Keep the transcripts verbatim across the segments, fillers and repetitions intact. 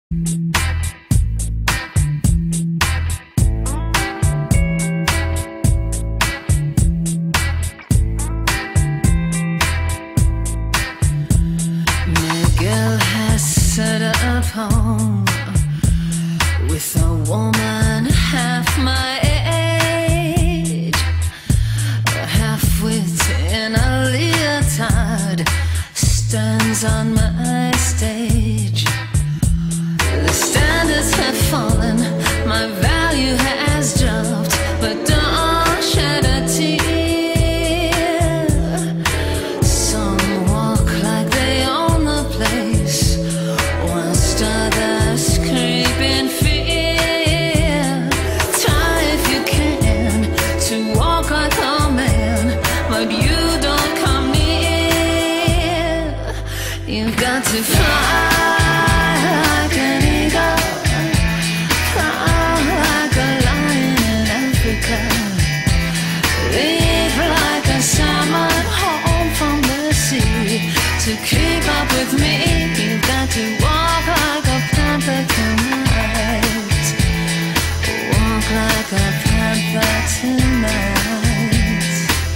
Meguil has set up home with a woman half my age, a half-wit in a leotard stands on my stage. The standards have fallen, my value has dropped, but don't shed a tear. Some walk like they own the place, whilst others creep in fear. Try if you can to walk like a man, but you don't come near. You've got to fly like an eagle, fly like a lion in Africa, leap like a salmon home from the sea. To keep up with me, you've got to walk like a panther tonight. Walk like a panther tonight.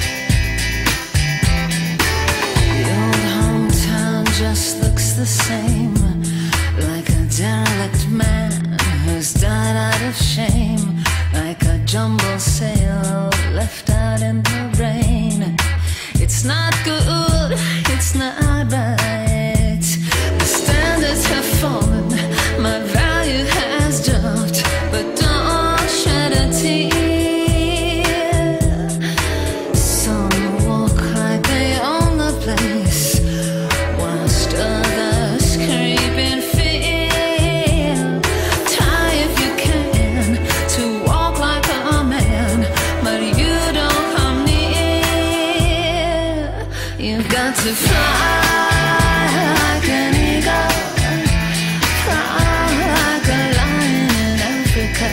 The old hometown just looks the same, like a derelict man who's died out of shame, like a jumble sail left out in the rain. It's not good, it's not right. The standards have fallen, my value has dropped, but don't shed a tear. Some walk like they own the place, whilst others creep in fear. Try if you can to walk like a man, but you don't come near. You've got to fly like an eagle, fly like a lion in Africa,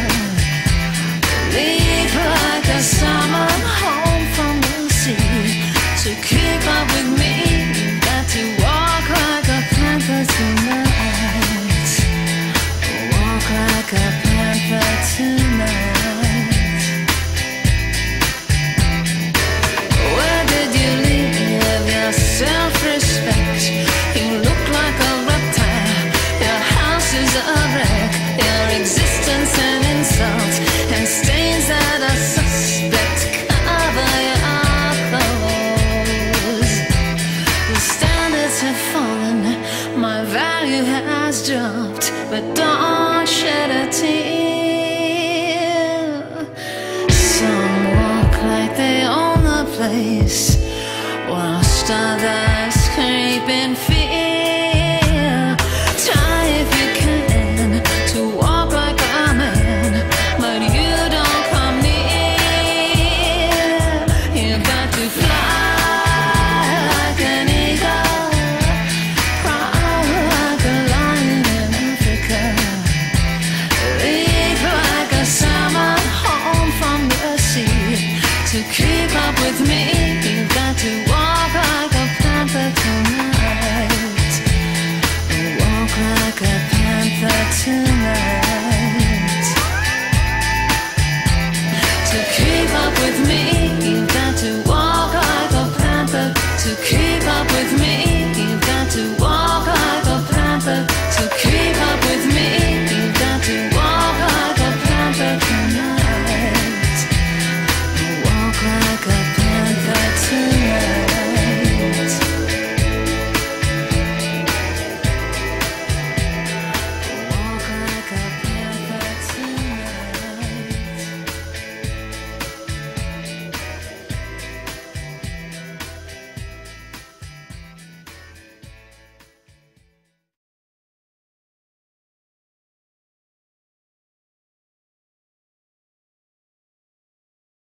leap like a salmon home from the sea. To keep up with me, you've got to walk like a panther tonight. Walk like a panther tonight. Where did you leave your self-respect? You look like a reptile, your house is a wreck, your existence an insult, and stains that are suspect cover your clothes. The standards have fallen, my value has dropped, but don't shed a tear. Some walk like they own the place, whilst others creep in fear.